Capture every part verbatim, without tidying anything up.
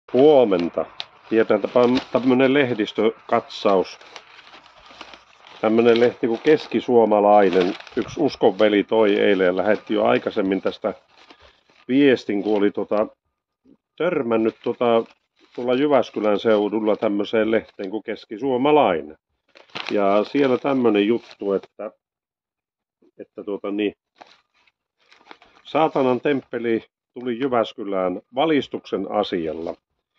Huomenta. Tiedetään tämmöinen lehdistökatsaus. Tämmöinen lehti kuin Keskisuomalainen. Yksi uskonveli toi eilen ja lähetti jo aikaisemmin tästä viestin, kun oli tota, törmännyt tota, tuolla Jyväskylän seudulla tämmöiseen lehteen kuin Keskisuomalainen. Ja siellä tämmöinen juttu, että, että tuota, niin, saatanan temppeli tuli Jyväskylään valistuksen asialla.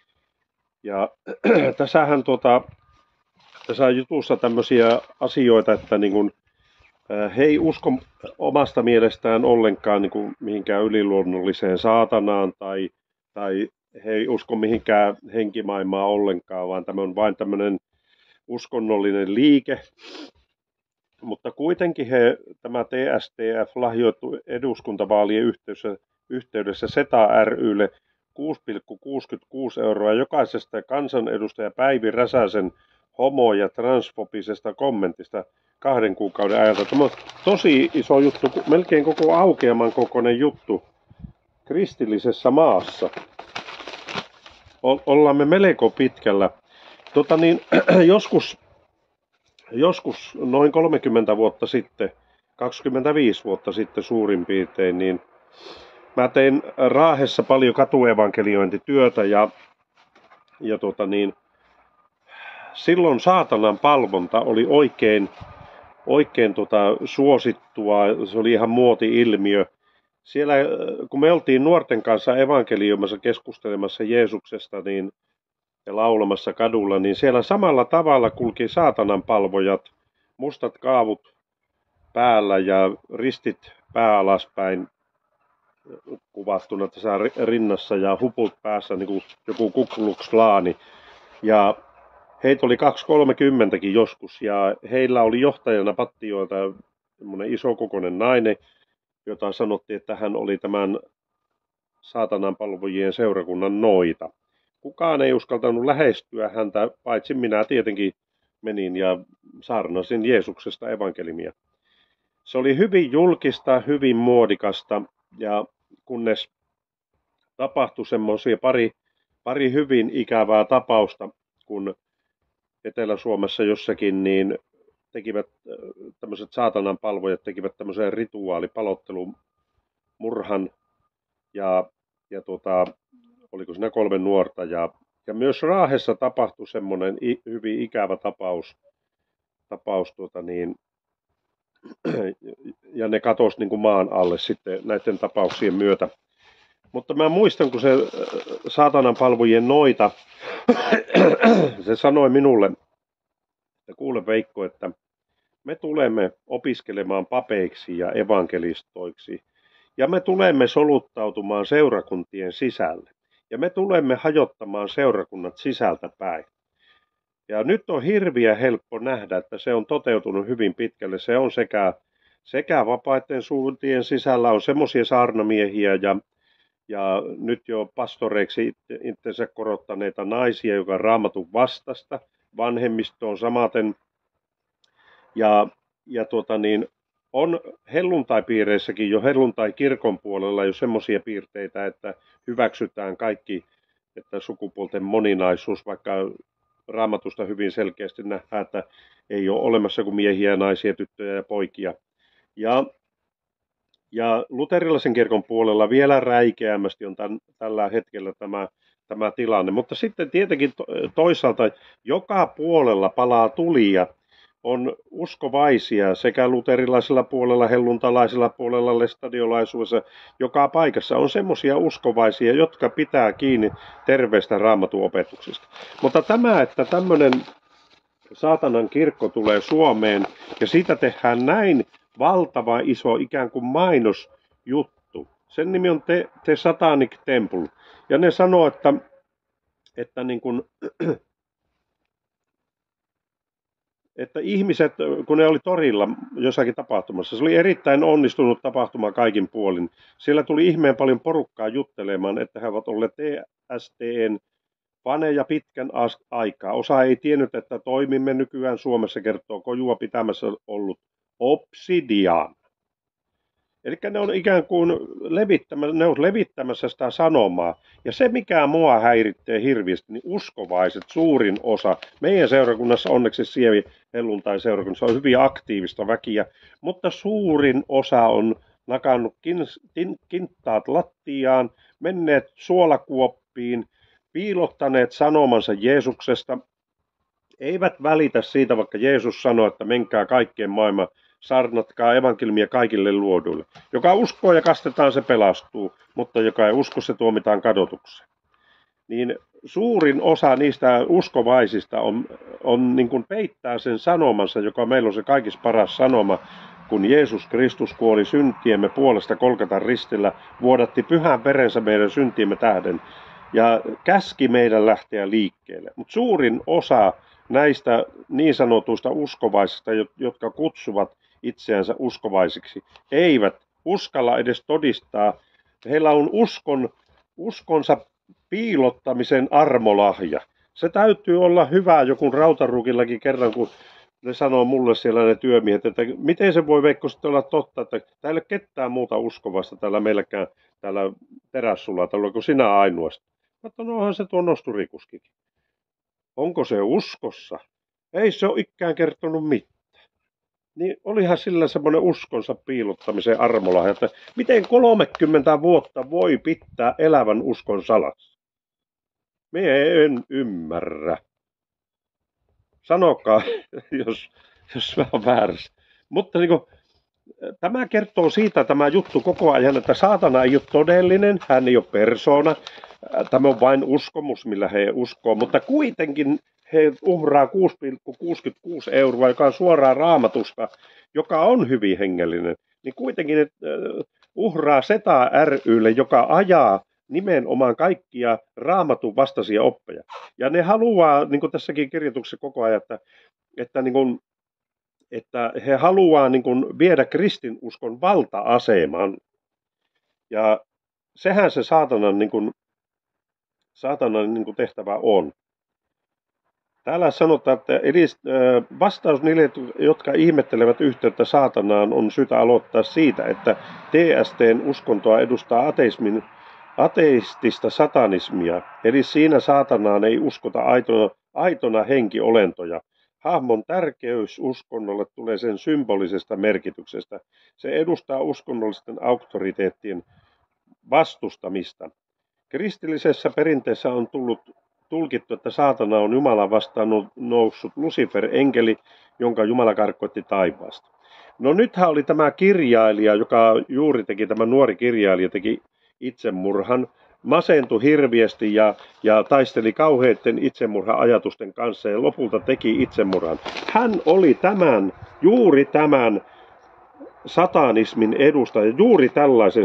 Ja tässähän tuota, tässä on jutussa tämmöisiä asioita, että niin kun, he ei usko omasta mielestään ollenkaan niin kuin mihinkään yliluonnolliseen saatanaan tai, tai he ei usko mihinkään henkimaailmaa ollenkaan, vaan tämä on vain tämmöinen uskonnollinen liike. Mutta kuitenkin he, tämä T S T F lahjoittui eduskuntavaalien yhteydessä, yhteydessä SETA ry:lle kuusi pilkku kuusikymmentäkuusi euroa jokaisesta kansanedustaja Päivi Räsäsen homo- ja transfobisesta kommentista kahden kuukauden ajalta. Tämä on tosi iso juttu, melkein koko aukeaman kokoinen juttu kristillisessä maassa. Ollaan me melko pitkällä. Tota niin, joskus, joskus noin kolmekymmentä vuotta sitten, kaksikymmentäviisi vuotta sitten suurin piirtein, niin mä tein Raahessa paljon katuevankeliointityötä ja, ja tota niin, silloin saatanan palvonta oli oikein, oikein tota suosittua, se oli ihan muoti-ilmiö. Siellä, kun me oltiin nuorten kanssa evankelioimassa keskustelemassa Jeesuksesta niin, ja laulamassa kadulla, niin siellä samalla tavalla kulki saatanan palvojat, mustat kaavut päällä ja ristit pää alaspäin kuvattuna tässä rinnassa ja huput päässä, niin kuin joku Ku Klux Klaani. Ja heitä oli kaksi kolmekymmentäkin joskus ja heillä oli johtajana Pattioilta semmoinen isokokoinen nainen, jota sanottiin, että hän oli tämän saatanan palvojien seurakunnan noita. Kukaan ei uskaltanut lähestyä häntä, paitsi minä tietenkin menin ja saarnasin Jeesuksesta evankelimia. Se oli hyvin julkista, hyvin muodikasta ja kunnes tapahtui semmoisia pari, pari hyvin ikävää tapausta, kun Etelä-Suomessa jossakin niin tekivät tämmöiset saatanan palvojat tekivät tämmöisen rituaalipalottelun murhan ja, ja tota, oliko siinä kolme nuorta ja, ja myös Raahessa tapahtui semmoinen i, hyvin ikävä tapaus, tapaus tuota niin, ja ne katosi niin kuin maan alle sitten näiden tapauksien myötä. Mutta mä muistan, kun se saatanan palvojien noita, se sanoi minulle, että kuule Veikko, että me tulemme opiskelemaan papeiksi ja evankelistoiksi, ja me tulemme soluttautumaan seurakuntien sisälle, ja me tulemme hajottamaan seurakunnat sisältä päin. Ja nyt on hirviä helppo nähdä, että se on toteutunut hyvin pitkälle. Se on sekä, sekä vapaiden suuntien sisällä on semmoisia saarnamiehiä ja Ja nyt jo pastoreiksi itsensä korottaneita naisia, joka on Raamatun vastasta. Vanhemmisto on samaten. Ja, ja tuota niin, on helluntaipiireissäkin jo helluntai-kirkon puolella jo semmoisia piirteitä, että hyväksytään kaikki, että sukupuolten moninaisuus, vaikka Raamatusta hyvin selkeästi nähdään, että ei ole olemassa kuin miehiä, naisia, tyttöjä ja poikia. Ja Ja luterilaisen kirkon puolella vielä räikeämmästi on tämän, tällä hetkellä tämä, tämä tilanne. Mutta sitten tietenkin toisaalta joka puolella palaa tulia. On uskovaisia sekä luterilaisella puolella, helluntalaisella puolella, lestadiolaisuudessa. Joka paikassa on semmoisia uskovaisia, jotka pitää kiinni terveestä Raamatun opetuksesta. Mutta tämä, että tämmöinen saatanan kirkko tulee Suomeen ja siitä tehdään näin valtava iso ikään kuin mainosjuttu. Sen nimi on The, The Satanic Temple. Ja ne sanoo, että, että, niin kuin, että ihmiset, kun ne oli torilla jossakin tapahtumassa, se oli erittäin onnistunut tapahtuma kaikin puolin. Siellä tuli ihmeen paljon porukkaa juttelemaan, että he ovat olleet T S T:n faneja pitkän aikaa. Osa ei tiennyt, että toimimme nykyään Suomessa, kertoo Kojua pitämässä ollut Obsidian. Eli ne on ikään kuin levittämässä, ne on levittämässä sitä sanomaa. Ja se, mikä mua häiritsee hirveästi, niin uskovaiset, suurin osa, meidän seurakunnassa onneksi Sievi helluntai seurakunnassa on hyvin aktiivista väkiä, mutta suurin osa on nakannut kin, kin, kinttaat lattiaan, menneet suolakuoppiin, piilottaneet sanomansa Jeesuksesta, eivät välitä siitä, vaikka Jeesus sanoi, että menkää kaikkeen maailmaan, saarnatkaa evankeliumia kaikille luoduille. Joka uskoo ja kastetaan, se pelastuu, mutta joka ei usko, se tuomitaan kadotukseen. Niin suurin osa niistä uskovaisista on, on niin kuin peittää sen sanomansa, joka meillä on se kaikista paras sanoma, kun Jeesus Kristus kuoli syntiemme puolesta Golgatan ristillä, vuodatti pyhän verensä meidän syntiemme tähden ja käski meidän lähteä liikkeelle. Mutta suurin osa näistä niin sanotuista uskovaisista, jotka kutsuvat itseänsä uskovaisiksi, eivät uskalla edes todistaa. Heillä on uskon, uskonsa piilottamisen armolahja. Se täytyy olla hyvä, joku Rautaruukillakin kerran, kun ne sanoo mulle siellä ne työmiehet, että miten se voi Veikko sitten olla totta, että täällä ei ole ketään muuta uskovasta täällä meilläkään täällä terässulla, täällä kuin sinä ainoasta. Mutta no onhan se tuo nosturikuskikin. Onko se uskossa? Ei se ole ikään kertonut mitään. Niin olihan sillä semmoinen uskonsa piilottamisen armolahja, että miten kolmekymmentä vuotta voi pitää elävän uskon salassa? Mie en ymmärrä. Sanokaa, jos, jos mä oon väärässä. Mutta niin kuin, tämä kertoo siitä, tämä juttu koko ajan, että saatana ei ole todellinen, hän ei ole persoona. Tämä on vain uskomus, millä he uskoo, mutta kuitenkin he uhraa kuusi pilkku kuusikymmentäkuusi euroa, joka on suoraan Raamatusta, joka on hyvin hengellinen. Niin kuitenkin että uhraa Seta ry:lle, joka ajaa nimenomaan kaikkia Raamatun vastaisia oppeja. Ja ne haluaa, niin kuin tässäkin kirjoituksessa koko ajan, että, että, niin kuin, että he haluaa niin kuin viedä kristinuskon valta-aseman. Ja sehän se saatanan, niin kuin, saatanan niin kuin tehtävä on. Täällä sanotaan, että edist, vastaus niille, jotka ihmettelevät yhteyttä saatanaan, on syytä aloittaa siitä, että T S T:n uskontoa edustaa ateismin, ateistista satanismia, eli siinä saatanaan ei uskota aitona, aitona henkiolentoja. Hahmon tärkeys uskonnolle tulee sen symbolisesta merkityksestä. Se edustaa uskonnollisten auktoriteettien vastustamista. Kristillisessä perinteessä on tullut tulkittu, että saatana on Jumalan vastaan noussut Lucifer-enkeli, jonka Jumala karkoitti taivaasta. No nythän oli tämä kirjailija, joka juuri teki, tämä nuori kirjailija teki itsemurhan, masentui hirviästi ja, ja taisteli kauheiden itsemurha-ajatusten kanssa ja lopulta teki itsemurhan. Hän oli tämän, juuri tämän satanismin edustaja, juuri tällaisen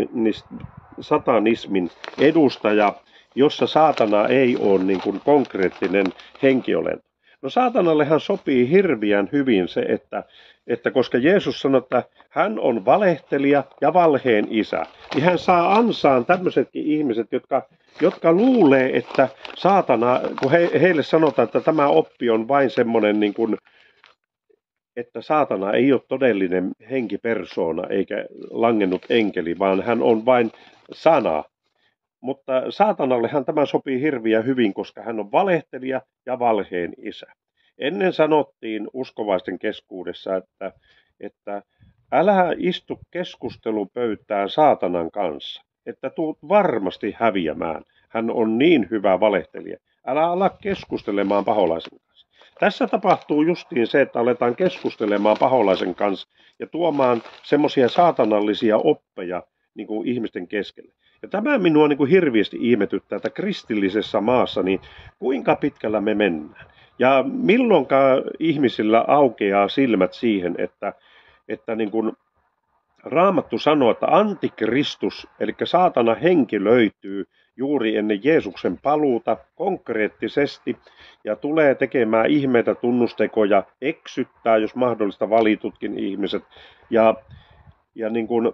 satanismin edustaja, jossa saatana ei ole niin kuin konkreettinen henkiolento. No saatanallehan sopii hirviän hyvin se, että, että koska Jeesus sanoi, että hän on valehtelija ja valheen isä, niin hän saa ansaan tämmöisetkin ihmiset, jotka, jotka luulee, että saatana, kun he, heille sanotaan, että tämä oppi on vain semmoinen, niin kuin, että saatana ei ole todellinen henkipersoona eikä langennut enkeli, vaan hän on vain sana. Mutta saatanallehan tämä sopii hirviän hyvin, koska hän on valehtelija ja valheen isä. Ennen sanottiin uskovaisten keskuudessa, että, että älä istu keskustelupöytään saatanan kanssa, että tuut varmasti häviämään. Hän on niin hyvä valehtelija. Älä ala keskustelemaan paholaisen kanssa. Tässä tapahtuu justiin se, että aletaan keskustelemaan paholaisen kanssa ja tuomaan semmoisia saatanallisia oppeja niin kuin ihmisten keskelle. Ja tämä minua niin kuin hirveästi ihmetyttää, että kristillisessä maassa, niin kuinka pitkällä me mennään. Ja milloinka ihmisillä aukeaa silmät siihen, että, että niin kuin Raamattu sanoo, että antikristus, eli saatana henki löytyy juuri ennen Jeesuksen paluuta konkreettisesti ja tulee tekemään ihmeitä, tunnustekoja, eksyttää, jos mahdollista, valitutkin ihmiset. Ja, ja niin kuin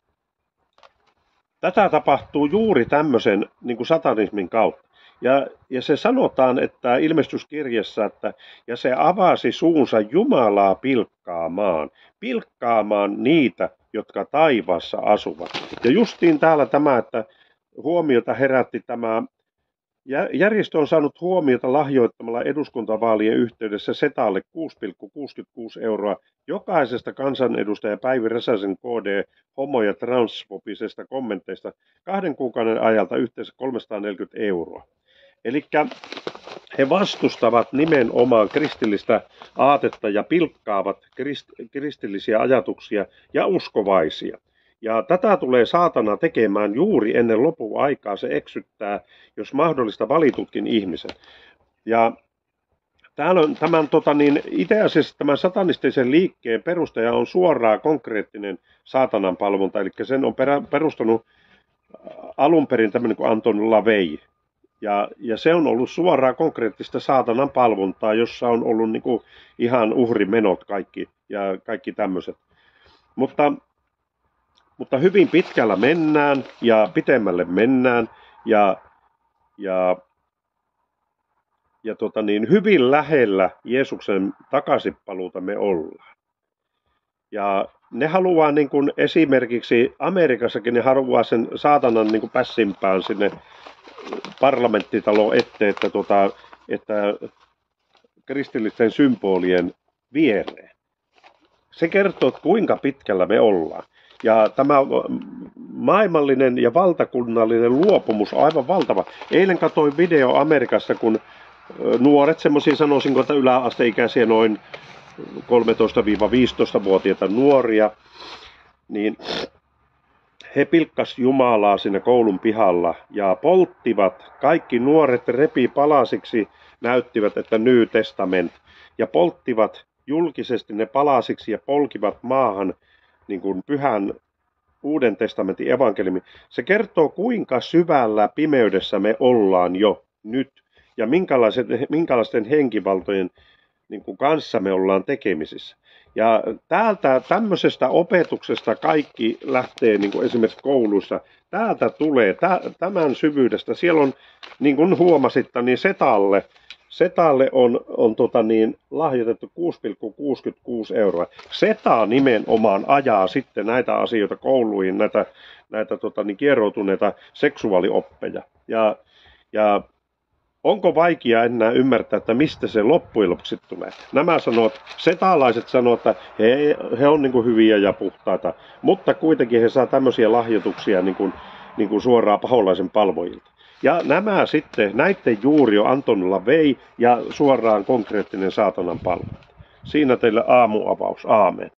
tätä tapahtuu juuri tämmöisen niin kuin satanismin kautta. Ja, ja se sanotaan, että ilmestyskirjassa, että ja se avasi suunsa Jumalaa pilkkaamaan, pilkkaamaan niitä, jotka taivaassa asuvat. Ja justiin täällä tämä, että huomiota herätti tämä, järjestö on saanut huomiota lahjoittamalla eduskuntavaalien yhteydessä Setalle kuusi pilkku kuusikymmentäkuusi euroa jokaisesta kansanedustaja Päivi Räsäsen K D homo- ja transfobisesta kommenteista kahden kuukauden ajalta yhteensä kolmesataaneljäkymmentä euroa. Eli he vastustavat nimenomaan kristillistä aatetta ja pilkkaavat krist, kristillisiä ajatuksia ja uskovaisia. Ja tätä tulee saatana tekemään juuri ennen lopun aikaa. Se eksyttää, jos mahdollista, valitutkin ihmiset. Ja täällä on tämän, tota niin, itse asiassa tämän satanistisen liikkeen perustaja on suoraan konkreettinen saatanan palvonta. Eli sen on perä, perustanut alun perin tämmöinen kuin Anton LaVey. Ja, ja se on ollut suoraan konkreettista saatanan palvontaa, jossa on ollut niin kuin ihan uhrimenot kaikki ja kaikki tämmöiset. Mutta, mutta hyvin pitkällä mennään ja pitemmälle mennään ja, ja, ja tota niin, hyvin lähellä Jeesuksen takaisinpaluuta me ollaan. Ja ne haluaa niin kuin esimerkiksi Amerikassakin, ne haluaa sen saatanan niin kuin pässimpään sinne parlamenttitalo eteen, että, tuota, että kristillisten symbolien viereen. Se kertoo, että kuinka pitkällä me ollaan. Ja tämä maailmallinen ja valtakunnallinen luopumus on aivan valtava. Eilen katsoin video Amerikassa, kun nuoret, semmoisia sanoisinko, että yläasteikäisiä noin kolmetoista-viisitoista-vuotiaita nuoria, niin he pilkkas Jumalaa siinä koulun pihalla ja polttivat, kaikki nuoret repi palasiksi, näyttivät, että New Testament, ja polttivat julkisesti ne palasiksi ja polkivat maahan niin kuin pyhän Uuden testamentin evankeliumi. Se kertoo, kuinka syvällä pimeydessä me ollaan jo nyt ja minkälaisten henkivaltojen niin kuin kanssa me ollaan tekemisissä. Ja täältä tämmöisestä opetuksesta kaikki lähtee niin kuin esimerkiksi kouluissa. Täältä tulee tämän syvyydestä. Siellä on, niin kuin huomasitte, niin Setalle, Setalle on, on tota niin, lahjoitettu kuusi pilkku kuusikymmentäkuusi euroa. Seta nimenomaan ajaa sitten näitä asioita kouluihin, näitä, näitä tota niin, kieroutuneita seksuaalioppeja. Ja, ja onko vaikea enää ymmärtää, että mistä se loppujen lopuksi tulee? Nämä sanovat, setalaiset sanoo, että he, he on niin kuin hyviä ja puhtaita, mutta kuitenkin he saa tämmöisiä lahjoituksia niin kuin, niin kuin suoraan paholaisen palvojilta. Ja nämä sitten, näiden juuri on Anton LaVey ja suoraan konkreettinen saatanan palvonta. Siinä teille aamuavaus. Aamen.